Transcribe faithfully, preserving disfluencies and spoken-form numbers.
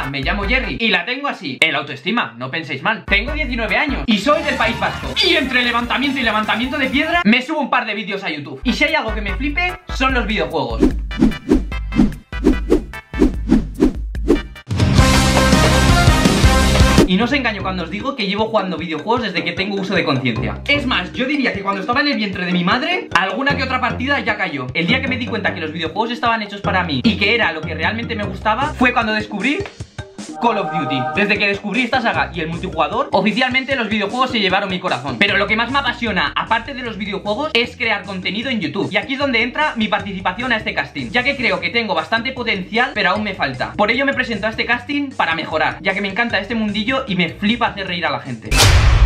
me llamo Jerry y la tengo así, el autoestima, no penséis mal. Tengo diecinueve años y soy del País Vasco. Y entre levantamiento y levantamiento de piedra me subo un par de vídeos a YouTube. Y si hay algo que me flipe, son los videojuegos. Y no os engaño cuando os digo que llevo jugando videojuegos desde que tengo uso de conciencia. Es más, yo diría que cuando estaba en el vientre de mi madre, alguna que otra partida ya cayó. El día que me di cuenta que los videojuegos estaban hechos para mí y que era lo que realmente me gustaba, fue cuando descubrí Call of Duty. Desde que descubrí esta saga y el multijugador, oficialmente los videojuegos se llevaron mi corazón. Pero lo que más me apasiona, aparte de los videojuegos, es crear contenido en YouTube. Y aquí es donde entra mi participación a este casting, ya que creo que tengo bastante potencial, pero aún me falta. Por ello me presento a este casting para mejorar, ya que me encanta este mundillo y me flipa hacer reír a la gente.